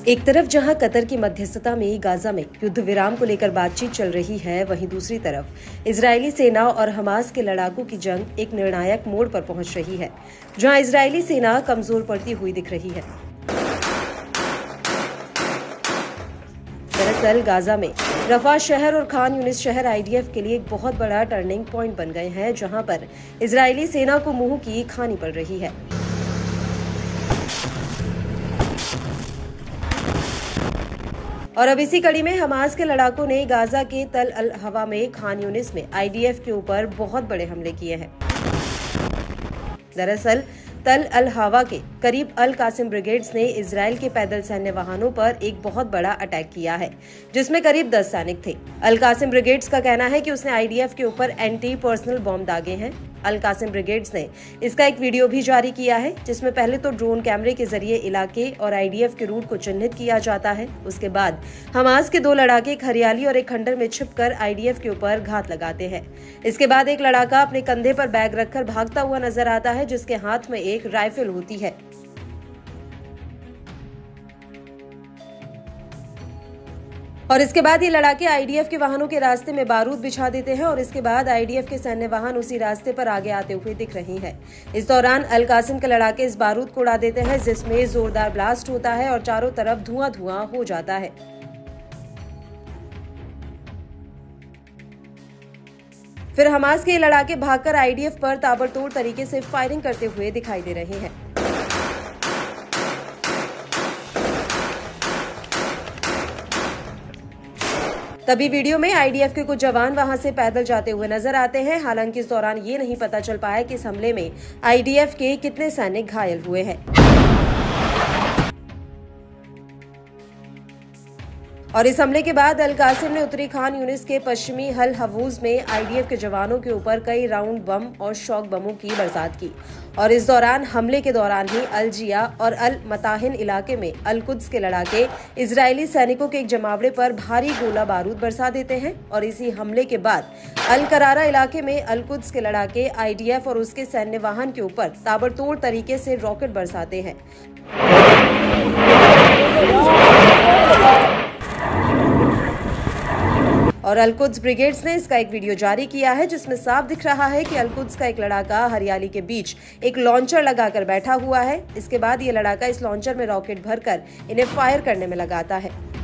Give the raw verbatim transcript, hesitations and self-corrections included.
एक तरफ जहां कतर की मध्यस्थता में गाजा में युद्ध विराम को लेकर बातचीत चल रही है, वहीं दूसरी तरफ इजरायली सेना और हमास के लड़ाकों की जंग एक निर्णायक मोड़ पर पहुंच रही है, जहां इजरायली सेना कमजोर पड़ती हुई दिख रही है। दरअसल गाजा में रफा शहर और खान यूनिस शहर आईडीएफ के लिए एक बहुत बड़ा टर्निंग पॉइंट बन गए हैं, जहां पर इजरायली सेना को मुंह की खानी पड़ रही है। और अब इसी कड़ी में हमास के लड़ाकों ने गाजा के तल अल हवा में खान यूनिस में आईडीएफ के ऊपर बहुत बड़े हमले किए हैं। दरअसल तल अल हवा के करीब अल कासिम ब्रिगेड्स ने इजराइल के पैदल सैन्य वाहनों पर एक बहुत बड़ा अटैक किया है, जिसमें करीब दस सैनिक थे। अल कासिम ब्रिगेड्स का कहना है कि उसने आईडीएफ के ऊपर एंटी पर्सनल बॉम्ब दागे हैं। अल कासिम ब्रिगेड्स ने इसका एक वीडियो भी जारी किया है, जिसमें पहले तो ड्रोन कैमरे के जरिए इलाके और आईडीएफ के रूट को चिन्हित किया जाता है। उसके बाद हमास के दो लड़ाके एक हरियाली और एक खंडर में छिपकर आईडीएफ के ऊपर घात लगाते हैं। इसके बाद एक लड़ाका अपने कंधे पर बैग रखकर भागता हुआ नजर आता है, जिसके हाथ में एक राइफल होती है। और इसके बाद ये लड़ाके आईडीएफ के वाहनों के रास्ते में बारूद बिछा देते हैं और इसके बाद आईडीएफ के सैन्य वाहन उसी रास्ते पर आगे आते हुए दिख रही हैं। इस दौरान अल कासिम के लड़ाके इस बारूद को उड़ा देते हैं, जिसमें जोरदार ब्लास्ट होता है और चारों तरफ धुआं धुआं हो जाता है। फिर हमास के लड़ाके भागकर आईडीएफ पर ताबड़तोड़ तरीके से फायरिंग करते हुए दिखाई दे रहे हैं। तभी वीडियो में आईडीएफ के कुछ जवान वहां से पैदल जाते हुए नजर आते हैं। हालांकि इस दौरान ये नहीं पता चल पाया कि इस हमले में आईडीएफ के कितने सैनिक घायल हुए हैं। और इस हमले के बाद अल कासिम ने उत्तरी खान यूनिस के पश्चिमी हल हवूज में आईडीएफ के जवानों के ऊपर कई राउंड बम और शॉक बमों की बरसात की। और इस दौरान हमले के दौरान ही अल जिया और अल मताहिन इलाके में अल कुद्स के लड़ाके इजरायली सैनिकों के एक जमावड़े पर भारी गोला बारूद बरसा देते हैं। और इसी हमले के बाद अल करारा इलाके में अल कुद्स के लड़ाके आईडीएफ और उसके सैन्य वाहन के ऊपर ताबड़तोड़ तरीके से रॉकेट बरसाते हैं। और अल कुद्स ब्रिगेड्स ने इसका एक वीडियो जारी किया है, जिसमें साफ दिख रहा है कि अल कुद्स का एक लड़ाका हरियाली के बीच एक लॉन्चर लगाकर बैठा हुआ है। इसके बाद ये लड़ाका इस लॉन्चर में रॉकेट भरकर इन्हें फायर करने में लगाता है।